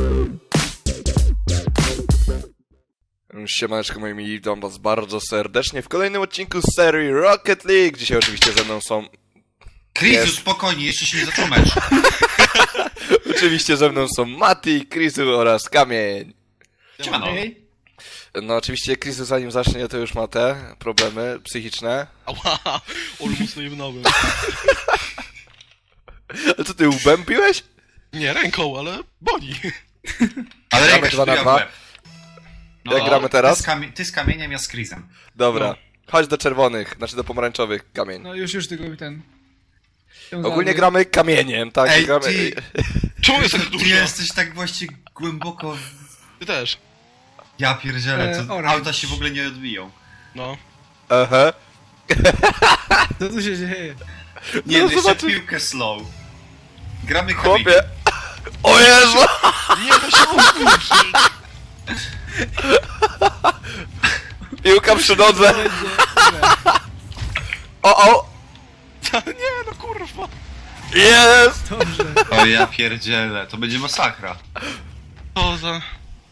Siemaneczko moi mili, witam was bardzo serdecznie w kolejnym odcinku z serii Rocket League. Dzisiaj oczywiście ze mną są... Krizu, spokojnie, jeszcze się nie zaczął mecz. Oczywiście ze mną są Mati, Krizu oraz Kamień. Siemano. No oczywiście Krizu zanim zacznie to już ma te problemy psychiczne. Ała, ale mocno jebnąłem. Ale co ty, łbem piłeś? Nie, ręką, ale boli. Ale Gramy ręka 2 na 2. No, Jak gramy teraz? Ty z kamieniem, ja z Krizem. Dobra, No. chodź do czerwonych, znaczy do pomarańczowych, Kamień. No już tylko ten... Ogólnie gramy kamieniem, tak? Ej, gramy... ty- Czemu jest tak dużo? Ty jesteś tak właściwie głęboko... Ty też. Ja pierdzielę, co orange. auta się w ogóle nie odbiją. No. Aha. Co tu się dzieje? Nie, No, jeszcze zobaczysz. piłkę slow. Gramy kamieniem. Chłopie! O Jezu! Nie da się odkurczyć. Piłka przy nodze! O! Nie, no kurwa. Jest! Dobrze. O ja pierdzielę, to będzie masakra. Co za...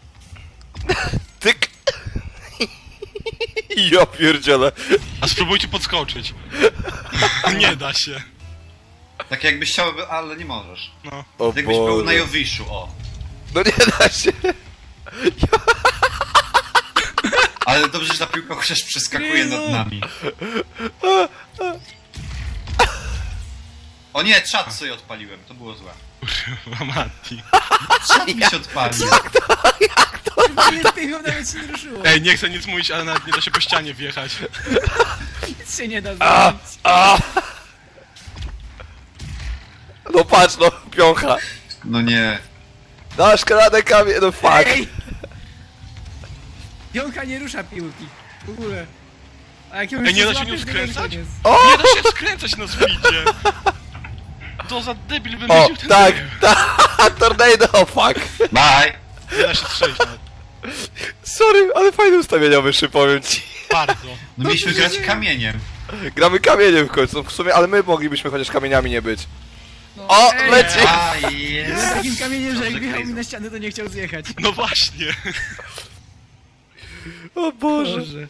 Tyk! Ja pierdzielę. A spróbujcie podskoczyć. Nie da się. Tak jakbyś chciał, ale nie możesz. No. O Jakbyś był na Boże. Jowiszu, o. No nie da się. Ale dobrze, że ta piłka chociaż przeskakuje nad nami. O nie, czat sobie odpaliłem, to było złe. Kurwa Mati. Czat mi się odpalił. Nie piechał, nawet się nie ruszyło. Ej, nie chcę nic mówić, ale nawet nie da się po ścianie wjechać. Nic się nie da zrobić. No patrz, no, piącha. No nie. Dasz radę, Kamień, no fuck. Ej! Jąka nie rusza piłki. W ogóle. A jak ją Ej, nie jeszcze da się nią złapiesz, to będzie skręcać? koniec. O! Nie da się skręcać na speedzie. To za debil O, wymyślił ten tak, tryb. tak, tornado, fuck. Bye. Nie da się strzelić nawet. Sorry, ale fajne ustawienia wyszły, powiem ci. Bardzo. No mieliśmy grać kamieniem. Gramy kamieniem w końcu, w sumie, ale my moglibyśmy chociaż kamieniami nie być. No, O, ej, leci! A, Byłem jest. takim kamieniem, że jak Dobrze, wjechał mi Krizu. na ścianę, to nie chciał zjechać. No właśnie. O Boże. Boże.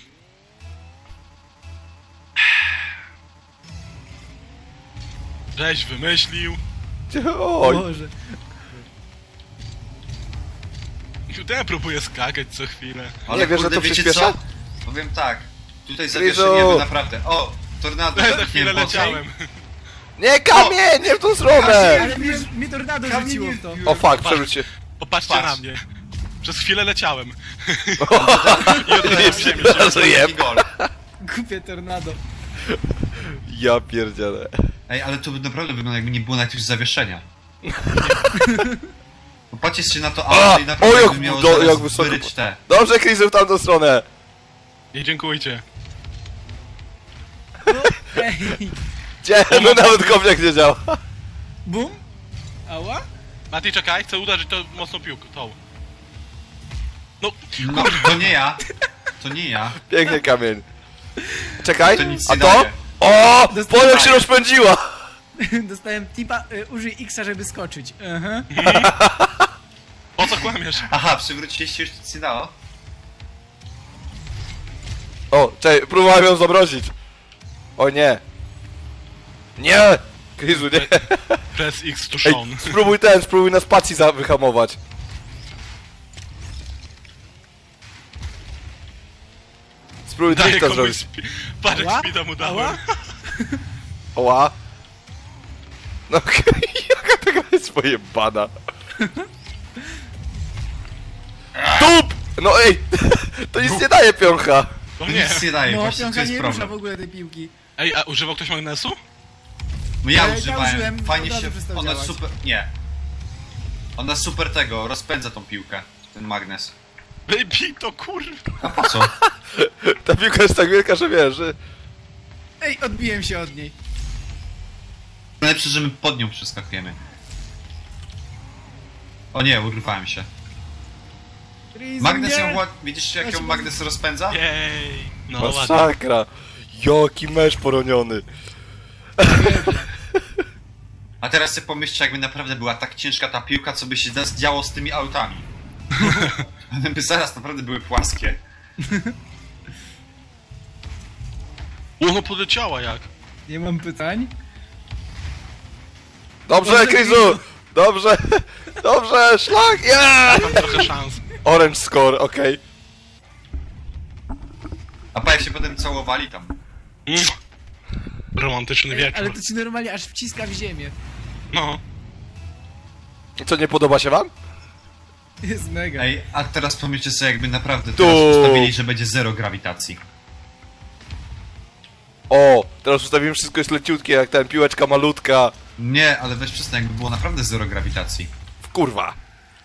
Żeś wymyślił. Oj, Boże. Ten próbuje skakać co chwilę. Ale wiesz, że kurde, to wiecie przyspiesza? co? Powiem tak. Tutaj Krizu. zawieszeniemy naprawdę. O, tornado. Za chwilę leciałem. nie, Kamień, nie w tą stronę! Ale mnie tornado Kamień rzuciło nie w to. O fuck, przewróć się. Popatrzcie Patrz. na mnie. Przez chwilę leciałem. I od razu Ziemi się rozryjem. gol. Głupie tornado. Ja pierdzielę. Ej, ale to by naprawdę wygląda, jakby nie było nawet już zawieszenia. Popatrzcie się na to auto i naprawdę o, jakby jak miało do- zaraz jak wysoko- wyryć te. Dobrze, Krizu, w tamtą stronę. Nie dziękujcie. No, ej. Gdzie? No nawet kopniak nie działa. Bum. Ała? Mati, czekaj, chcę uderzyć to mocną piłką, tą. No, No, to nie ja. To nie ja. Piękny Kamień. Czekaj, To nic a nie to? daje. O! Polek się rozpędziła! Dostałem tipa, użyj X-a, żeby skoczyć. Aha. po co kłamiesz? Aha, przywróciliście, już nic nie dało? O, czekaj, próbowałem ją zamrozić. O nie. Nie! Krizu, nie. Press X to Ej, Sean. spróbuj na spacji wyhamować. Spróbuj Daję drifta komuś zrobić. Patrz jak Ała? speeda mu dałem. Ała? Oła. No okej, jaka taka jest pojebana. Tup! No ej, to nic nie daje piącha. To To nie. nic nie daje, No, właśnie to piąka jest nie rusza w problem. ogóle tej piłki. Ej, a używał ktoś magnesu? No ja Ja używałem, użyłem, fajnie od razu się... przestał Ona działać. super... Nie. Ona super tego, rozpędza tą piłkę. Ten magnes. Baby, to kurwa. A po co? Ta piłka jest tak wielka, że wiesz, że... Ej, odbiłem się od niej. Najlepsze, że my pod nią przeskakujemy. O nie, urwałem się. Rizu, Magnes nie. ją... Widzisz jak ją magnes rozpędza? Jej. No ładnie. Masakra. Jaki mecz poroniony. A teraz sobie pomyślcie, jakby naprawdę była tak ciężka ta piłka, co by się działo z tymi autami. One by zaraz naprawdę były płaskie. Ono poleciała jak. Nie mam pytań. Dobrze, Dobrze, Krizu! Dobrze! Dobrze, szlak! Yeah! Mam trochę szans. Orange score, okej. A pa, jak się potem całowali tam. Mm. Romantyczny Ej, ale wieczór. to ci normalnie aż wciska w ziemię. No. Co, nie podoba się wam? Jest mega. Ej, a teraz pomyślcie sobie, jakby naprawdę Tu. teraz ustawili, że będzie zero grawitacji. O, teraz ustawimy wszystko jest leciutkie, jak ten piłeczka malutka. Nie, ale weź przestań, jakby było naprawdę zero grawitacji. Kurwa.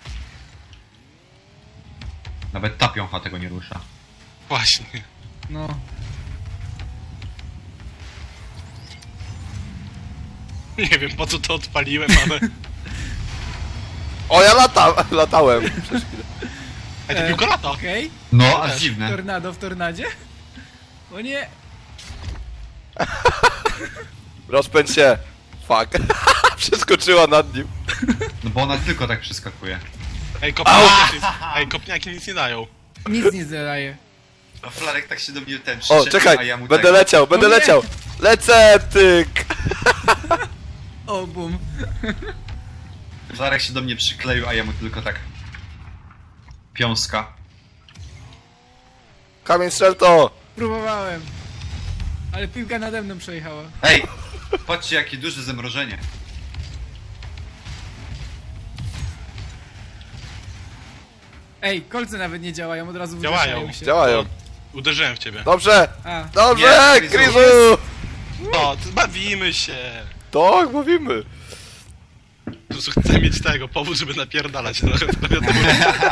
Nawet ta piącha tego nie rusza. Właśnie. No. Nie wiem po co to odpaliłem, ale... O, ja latałem. Ej, to piłka lata. Okej. No, aż też. dziwne. Tornado w tornadzie? O nie. Rozpędź się. Fuck. Przeskoczyła nad nim. No bo ona tylko tak przeskakuje. Ej, kopniaki nic nie dają. Nic nie zadaje. A Flarek tak się do mnie ten O, przyczepił, czekaj, a ja mu będę tego. leciał, będę O nie. leciał. Lecę, tyk. O, bum. Flarek się do mnie przykleił, a ja mu tylko tak... Piąska. Kamień strzel to. Próbowałem. Ale piłka nade mną przejechała. Ej! Patrzcie, jakie duże zamrożenie. Ej, kolce nawet nie działają, od razu Działają. wywieszają się. Działają. Uderzyłem w ciebie. Dobrze. A, Dobrze, Nie, Krizu. O, to bawimy się. Tak, mówimy. Po prostu chcę mieć tego, powód, żeby napierdalać trochę z klawiatury.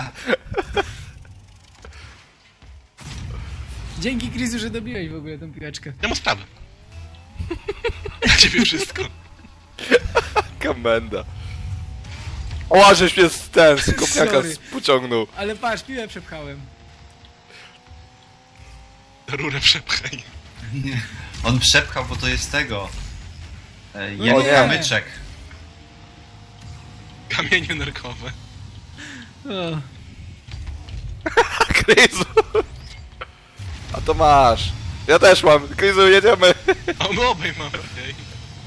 dzięki Krizu, że dobiłeś w ogóle tą piłeczkę. Nie ma sprawy. Dla ciebie wszystko. Kamenda. O, żeś mnie z ten, z kopniaka Sorry. pociągnął. Ale patrz, piłę przepchałem. Rurę przepchaj. Nie. On przepchał, bo to jest tego. No Jak nie. kamyczek. Kamienie nerkowe. O. Krizu. A to masz. Ja też mam. Krizu, jedziemy. O, my obaj mamy, okej.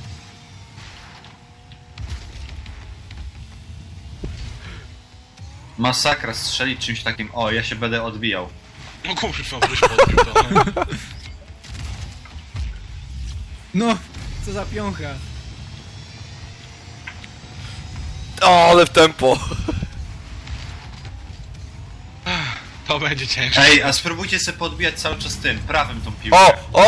Masakra, strzelić czymś takim. O, ja się będę odbijał. No kurwa, żeś podbił to. No, co za piącha. O, ale w tempo. To będzie ciężko. Ej, a spróbujcie sobie podbijać cały czas tym, prawym tą piłkę.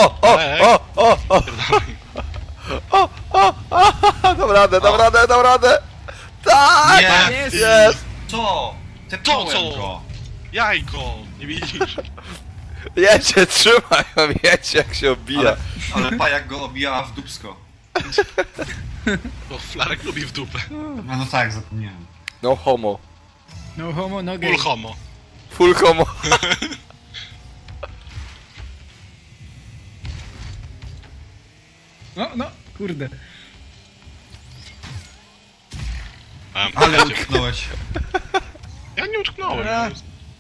Dam radę, dam radę, dam radę. Tak! Nie. Jest! Jest! Co? Co? Go. Jajko! Nie widzisz? Jedźcie, trzymaj ją, jedźcie jak się obija. Ale pajak go obijała w dupsko. Bo Flarek lubi w dupę. A no tak, zapomniałem. No homo. No homo, no gay. Full homo. Full homo. No, no, kurde. Ale utknąłeś. Ja nie utknąłem. A.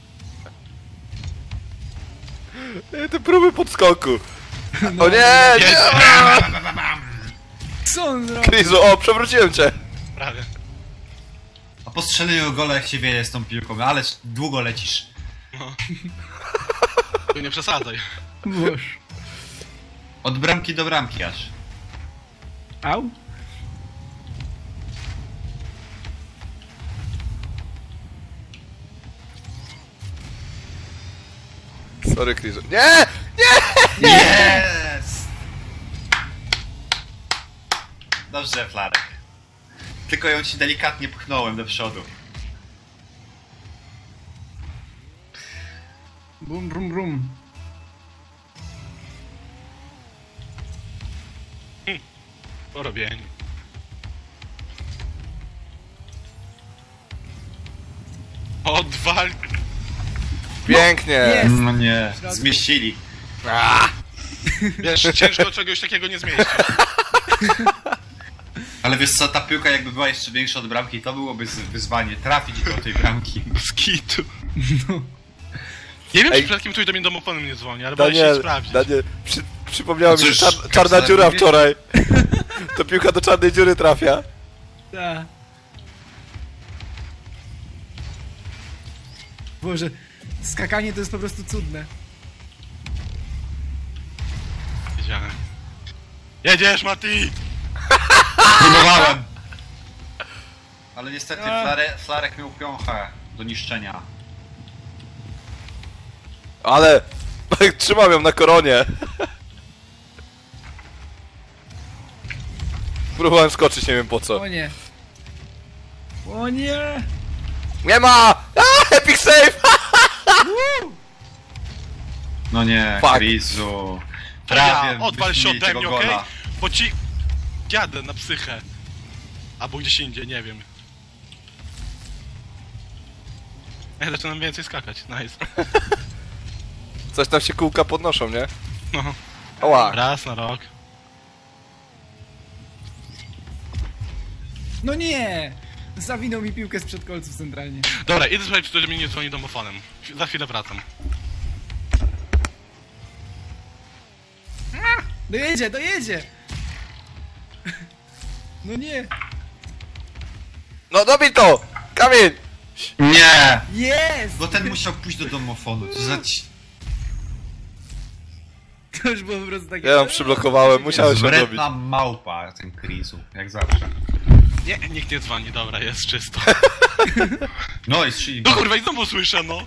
Te próby podskoku. No, O nie, nie! Jest! Co on zrobił? Krizu, o, przewróciłem cię. Prawie. A po strzeleniu gola jak się wieje z tą piłką, ale długo lecisz. No. Tu nie przesadzaj. Boż. Od bramki do bramki aż. Au? Sorry, Krizu. Nie! Jest! Dobrze, Flarek. Tylko ją ci delikatnie pchnąłem do przodu. Bum, brum, brum. Porobienie. Odwal... Pięknie. Jest. No nie, zmieścili. Wiesz, ciężko czegoś takiego nie zmieścić. Ale wiesz co, ta piłka jakby była jeszcze większa od bramki, to byłoby wyzwanie, trafić do tej bramki. Z kitu. Nie wiem, czy Ej. przypadkiem ktoś do mnie domofonem nie dzwoni, ale boję się Daniel, sprawdzić. Daniel, przypomniało mi się, Cóż, czarna kapsel dziura mówię? wczoraj. To piłka do czarnej dziury trafia. Ta. Boże, skakanie to jest po prostu cudne. Wiedziałem. Jedziesz, Mati! Próbowałem! Ale niestety Flarek miał piąchę do niszczenia. Ale trzymam ją na koronie. Próbowałem skoczyć, nie wiem po co. O nie. O nie! Nie ma! Epic save! No nie, Fuck. Krizu. Prawie Odwal się byśmy mieli ode tego mnie, okej? gola. Bo ci... Jadę na psychę. Albo gdzieś indziej, nie wiem. Ja zaczynam więcej skakać, nice. Coś tam się kółka podnoszą, nie? No, Ała. raz na rok. No nie! Zawinął mi piłkę sprzed kolców centralnie. Dobra, idę słuchać, czy ktoś mnie nie dzwoni domofonem. Za chwilę wracam. Dojedzie, dojedzie! No nie! No dobij to! Kamień! Nie! Jest! Bo ten musiał pójść do domofonu, to za To już było po prostu takie... Ja ją przyblokowałem, musiałem się dobić. wredna małpa, ten Krizu, jak zawsze. Nie, nikt nie dzwoni, dobra, jest czysto. No i strzeli. No kurwa, i znowu słyszę, no!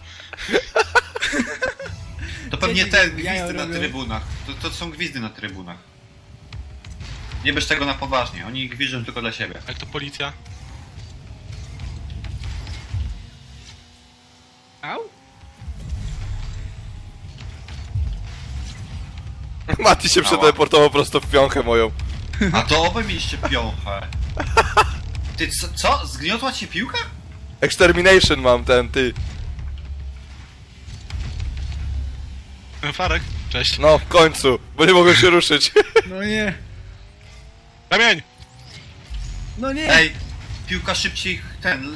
To pewnie Dzieci te jaja gwizdy na robią. trybunach. To są gwizdy na trybunach. Nie bierz tego na poważnie, oni gwiżdżą tylko dla siebie. Jak to policja? Au? Mati się przeteleportował prosto w piąchę moją. A to obaj mieliście piąchę. Ty co? Zgniotła ci piłka? Extermination mam ten, ty. Farek? Cześć. No, w końcu, bo nie mogłem się ruszyć. No nie! Kamień! No nie! Ej, piłka szybciej ten...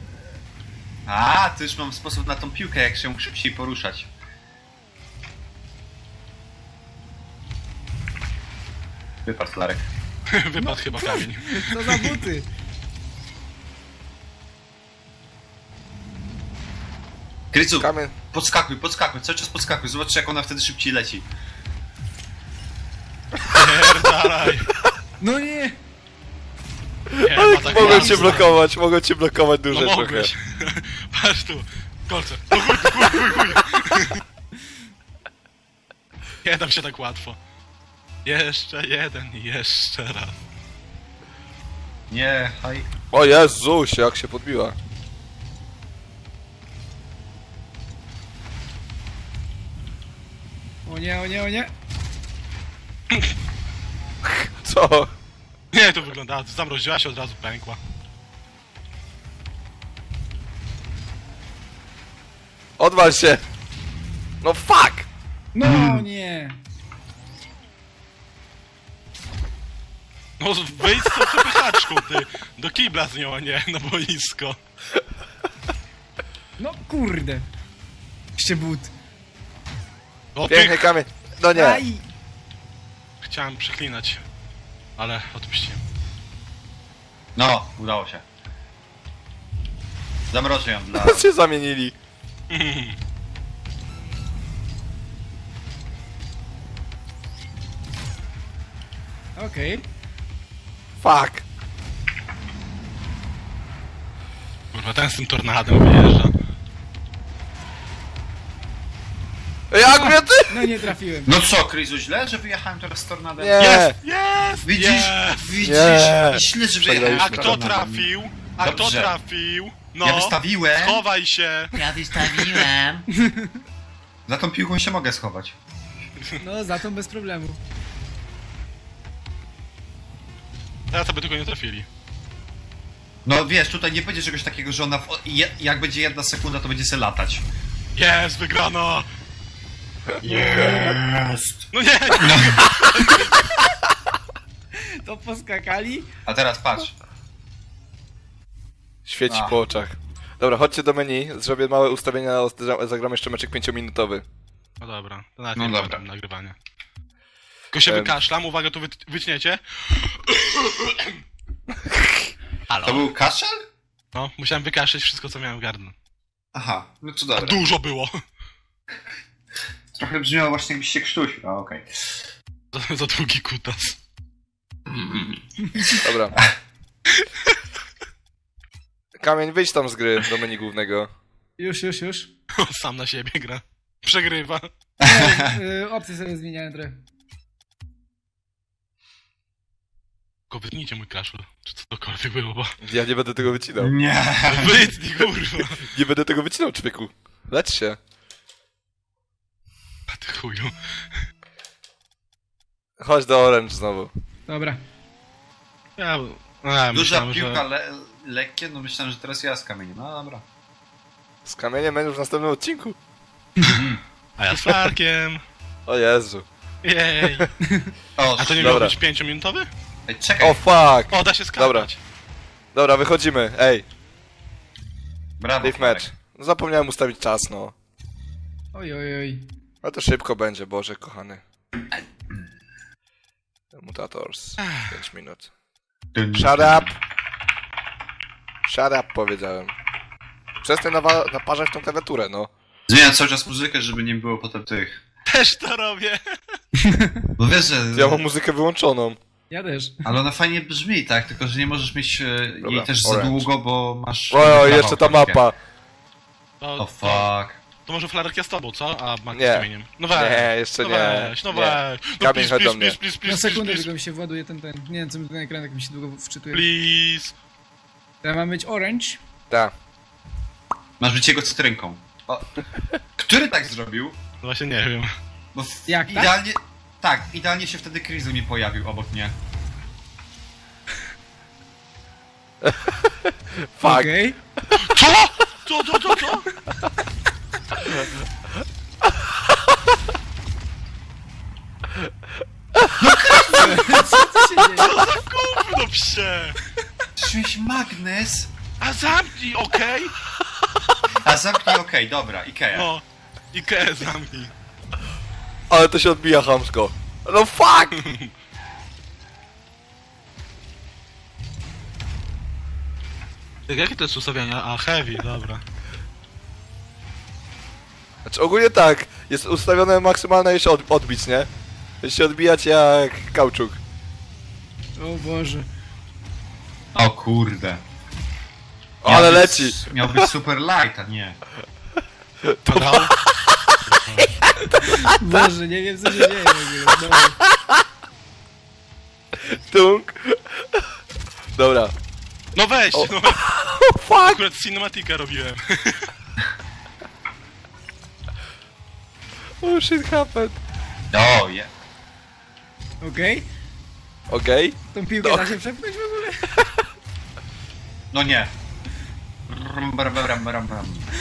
A, to już mam sposób na tą piłkę, jak się szybciej poruszać. Wypadł Flarek. Wypadł chyba kamień. Co za buty! Krycu, Kamień. podskakuj, cały czas podskakuj, zobacz jak ona wtedy szybciej leci. Pierdalaj! No nie! Nie, ma tak Mogłem raz. cię blokować, mogłem cię blokować No duże trochę. mogłeś. Patrz tu. Kolce. No chuj. Nie dam się tak łatwo. Jeszcze jeden, jeszcze raz. Nie, haj. O Jezusie, jak się podbiła. O nie, o nie, o nie! Co? Nie, to wygląda, zamroziła się, od razu pękła. Odwal się! No fuck! No nie! No wyjdź z tą przepychaczką, ty. Do kibla z nią, a nie na boisko. No kurde! Jeszcze but. O, Piękny pyk. kamień. No nie. Aj! Chciałem przeklinać, ale odpuściłem. No, udało się. Zamrożę ją dla... się zamienili. Okej. Fuck. Kurwa, ten z tym tornadem wyjeżdża. Jak mnie ty? No nie trafiłem. No co, Kryzu, źle, że wyjechałem teraz z tornadem? Nie. Jest! Jest! Widzisz? Jest! Widzisz? Nie. I źle, że Przegraliśmy. wyjechałem A z kto tornadem. trafił? A kto Dobrze. trafił? No, Ja wystawiłem. schowaj się! Ja wystawiłem. Za tą piłką się mogę schować. No za to bez problemu. Teraz sobie tylko nie trafili. No wiesz, tutaj nie będzie czegoś takiego, że ona... Jak będzie 1 sekunda, to będzie se latać. Jest, wygrano! Jest. No nie! To poskakali. A teraz patrz. Świeci A. po oczach. Dobra, chodźcie do menu, zrobię małe ustawienia, zagram jeszcze meczek 5-minutowy. No dobra, to nawet No nie dobra. mam nagrywania. Tylko się wykaszlam, uwaga, tu wytniecie. Halo? To był kaszel? No, musiałem wykaszleć wszystko, co miałem w gardle. Aha, no to dobra. Dużo było. Trochę brzmiało właśnie jakbyś się krztusił, a okej. Za długi kutas. Dobra. Kamień, wyjdź tam z gry do menu głównego. Już. Sam na siebie gra. Przegrywa. Opcje sobie zmieniałem trochę. Tylko wytnijcie mój kaszel. Czy cokolwiek było, bo... Ja nie będę tego wycinał. Nie. Wytnij, kurwa. Nie będę tego wycinał, człowieku. Lecz się. A ty chuju. Chodź do Orange znowu. Dobra. Ja... Duża myślałem, piłka, że... lekkie, no myślałem, że teraz ja z kamieniem. No dobra. Z kamieniem będziesz w następnym odcinku. A ja z Flarkiem. O Jezu. Jej. O, A to nie Dobra. miał być 5-minutowy? Ej, czekaj. O fuck! O, da się skakać. Dobra. Dobra, wychodzimy. Ej, Brawo, leave Flarek. match. No, zapomniałem ustawić czas, no. Oj. Ale to szybko będzie, Boże kochany. Mutators. 5 minut. Shut up! Shut up, powiedziałem. Przestań naparzać tą klawiaturę, no. Zmieniam cały czas muzykę, żeby nie było potem tych... Też to robię. Bo wiesz, że... Ja mam muzykę wyłączoną. Ja też. Ale ona fajnie brzmi, tak? Tylko, że nie możesz mieć Dobra, jej też za Orange. długo, bo masz... O, kawał jeszcze ta krótkie. mapa. O fuck. To może Flarek ja z tobą, co? A Max Nie. z kamieniem. No weź. Nie, jeszcze no nie. weź, no Nie. weź. No Kamień, chodź do mnie. Na sekundę tylko mi się właduje ten. Nie wiem, co mi ten ekran tak mi się długo wczytuje. Please. Ja mam być orange. Tak. Masz być jego cytrynką. O. Który tak zrobił? No właśnie nie wiem. Bo Jak, tak? idealnie... Tak, idealnie się wtedy Krizu mi pojawił obok mnie. Fuck. Okej. Co? Co? Co się dzieje? Gówno psie. Czyś magnes? A zamknij, okej? A zamknij okej, dobra, Ikea. No. Ikea zamknij. Ale to się odbija chamsko. No fuck! Jakie to jest ustawienia? A, heavy, dobra. Znaczy ogólnie tak, jest ustawione maksymalne się odbić, nie? Jest się odbijać jak kauczuk. O Boże. O kurde. O, ale Miał być- leci. Miał być super light, a nie. Padał? Boże, nie wiem co się dzieje w ogóle. Dobra. Tung. Dobra. No weź, O. no. Fuck! Akurat cinematika robiłem. Oh shit happened. O, je. Okej. Okej? Tą piłkę No. da się przepchnąć w ogóle? No nie. Ram.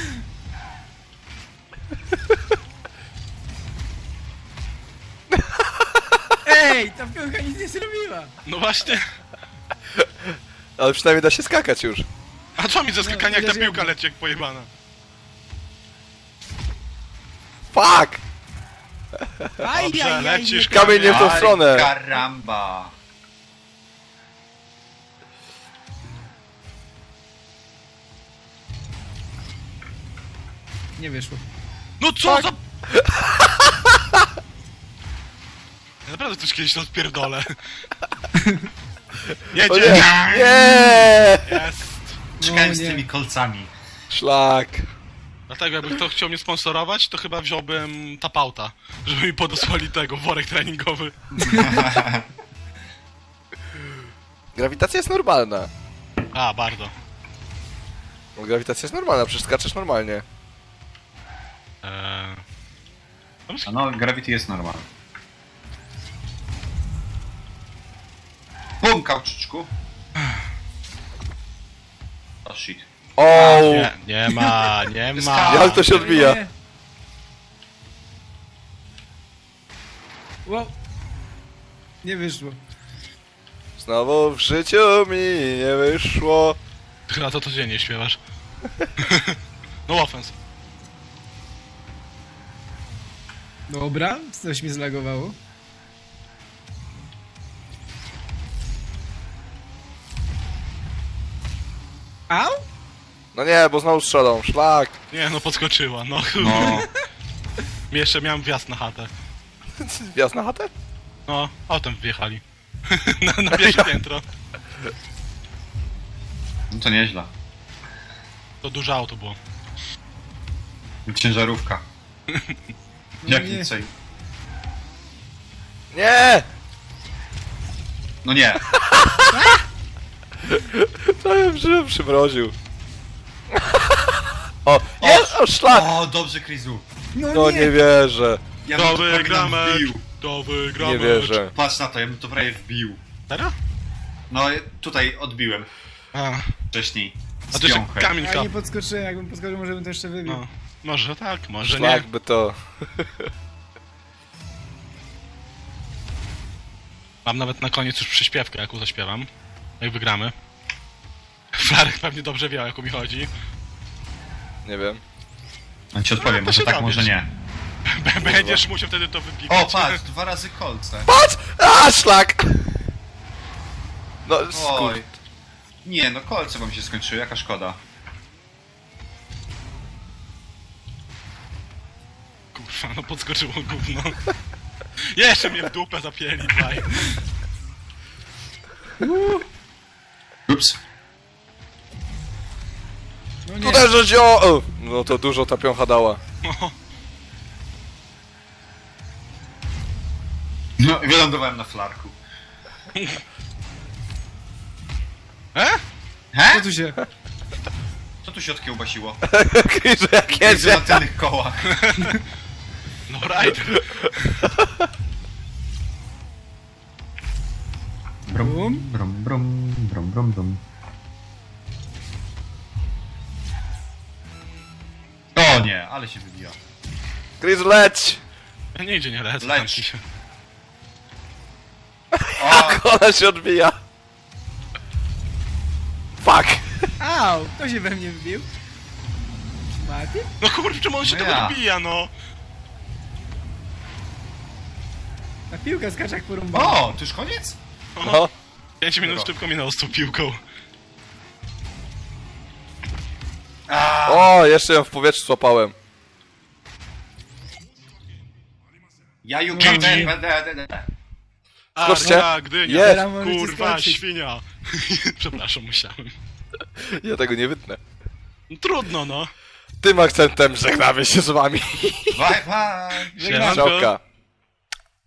Ej, ta piłka nic nie zrobiła. No właśnie. Ale przynajmniej da się skakać już. A co mi ze skakania, jak ta uderzyłem. piłka leci jak pojebana? Fuck! Dobrze, lecisz, Kamień nie w tą Aj, stronę. Karamba. Nie wyszło. No co za... Ja naprawdę coś kiedyś to odpierdolę. O Jedzie! nie! Nie! Jest! Czekałem No z nie. tymi kolcami. Szlak. Dlatego jakby ktoś chciał mnie sponsorować, to chyba wziąłbym tapauta, żeby mi podesłali tego, worek treningowy. Grawitacja jest normalna. A, bardzo. No, grawitacja jest normalna, przecież skaczesz normalnie. No, Gravity jest normalny. Bum, kauczyczku. O shit. O! Nie ma. Jak to się odbija? Nie. Wow. Nie wyszło. Znowu w życiu mi nie wyszło. Chyba to codziennie śpiewasz. No offense. Dobra, coś mi zlagowało. Au? No nie, bo znowu strzelą. Szlak. Nie, no podskoczyła, no. No. Jeszcze miałem wjazd na chatę. Wjazd na chatę? No, autem wjechali. na pierwsze piętro. No to nieźle. To duże auto było. Ciężarówka. Jak nie. nic. Nie! No nie. To ja bym przymroził. O, jest! O, szlak! O, dobrze, Krizu. No nie wierzę. Ja To bym to prawie wygramy! wbił. To wygramy! Nie wierzę. Patrz na to, ja bym to prawie wbił. Teraz? No, tutaj odbiłem A, wcześniej. a Z to jeszcze piąchę. kamień Ja kap. nie podskoczyłem, jakbym podskoczył, może bym to jeszcze wybił. No, może tak, może nie. Szlak by to... Mam nawet na koniec już przyśpiewkę, jaką zaśpiewam. Jak wygramy. Flarek pewnie dobrze wie, o jaką mi chodzi. Nie wiem. Ja ci odpowiem, to może się tak, dowiesz. może nie. Będziesz musiał wtedy to wypikać. O, patrz, 2 razy kolce. Patrz! A, szlak! No, Oj. skur... Nie, no kolce wam się skończyły, jaka szkoda. Kurwa, no podskoczyło gówno. Jeszcze mnie w dupę zapieli, dwaj. Ups. No nie. Uderzyć o! No to dużo ta piącha dała. No, wylądowałem na flarku. E? Co He? tu się... Co tu się odkiełbasiło? Krizu jak Jedzie jedzie. na tylnych kołach. No rider. Brum, brum, brum, brum, brum, brum. O nie, ale się wybija. Krizu leć! Nie idzie, nie lecę. Leć. zamknij się. O, Ona się odbija. Fuck! Au! Kto się we mnie wbił? Mati? No kurwa, czemu on się No tego ja. dobija, no? Ta piłka skacze jak porąbana. o, to już koniec? No. 5 minut szybko minęło z tą piłką. A, O, jeszcze ją w powietrzu złapałem. ja you GG. Skoczcie. Arla, Gdynia. Jest. Teraz możecie Kurwa, skoczyć. świnia. Przepraszam, musiałem. Ja tego nie wytnę. No, trudno, no. Tym akcentem żegnamy się z wami. Bye bye. Siemanko. Ciałka.